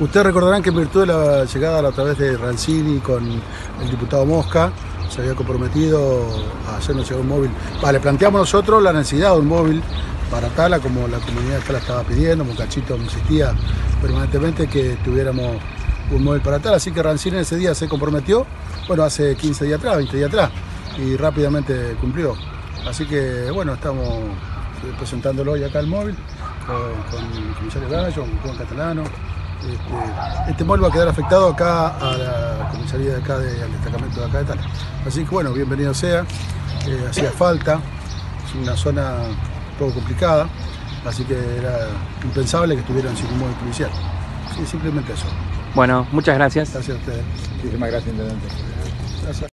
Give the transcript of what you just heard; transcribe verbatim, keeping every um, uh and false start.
Ustedes recordarán que en virtud de la llegada a través de Rancini con el diputado Mosca, se había comprometido a hacernos llegar un móvil. Vale, planteamos nosotros la necesidad de un móvil para Tala, como la comunidad de Tala estaba pidiendo, Mocachito insistía permanentemente que tuviéramos un móvil para Tala, así que Rancini ese día se comprometió, bueno, hace quince días atrás, veinte días atrás, y rápidamente cumplió. Así que, bueno, estamos presentándolo hoy acá el móvil, con, con el comisario Gallo, con Juan Catalano. Este, este móvil va a quedar afectado acá a la comisaría de acá, de, al destacamento de acá de Tala. Así que bueno, bienvenido sea, eh, hacía falta, es una zona un poco complicada, así que era impensable que estuvieran sin un móvil policial. Sí, simplemente eso. Bueno, muchas gracias. Gracias a ustedes. Muchísimas gracias, intendente. Gracias.